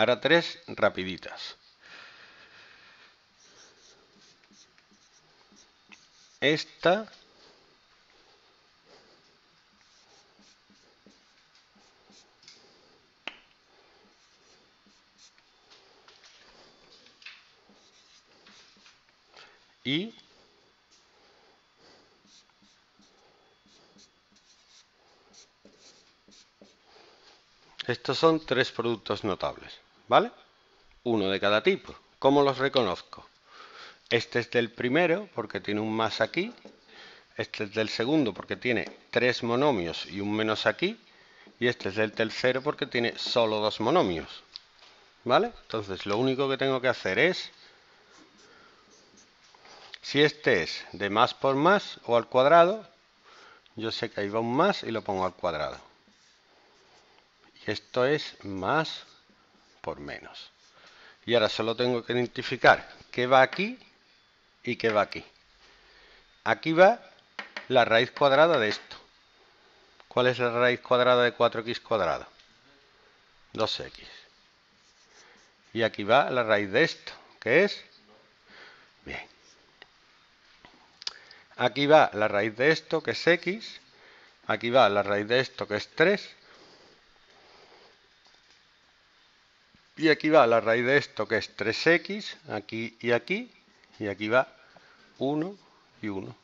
Ahora 3 rapiditas. Esta. Y estos son 3 productos notables, ¿vale? Uno de cada tipo. ¿Cómo los reconozco? Este es del primero porque tiene un más aquí. Este es del segundo porque tiene 3 monomios y un menos aquí. Y este es del tercero porque tiene solo 2 monomios. ¿Vale? Entonces lo único que tengo que hacer es, si este es de más por más o al cuadrado, yo sé que ahí va un más y lo pongo al cuadrado. Y esto es más por menos. Y ahora solo tengo que identificar qué va aquí y qué va aquí. Aquí va la raíz cuadrada de esto. ¿Cuál es la raíz cuadrada de 4x cuadrado? 2x. Y aquí va la raíz de esto, que es... Bien. Aquí va la raíz de esto, que es x. Aquí va la raíz de esto, que es 3. Y aquí va la raíz de esto, que es 3x. Aquí y aquí. Y aquí va 1 y 1.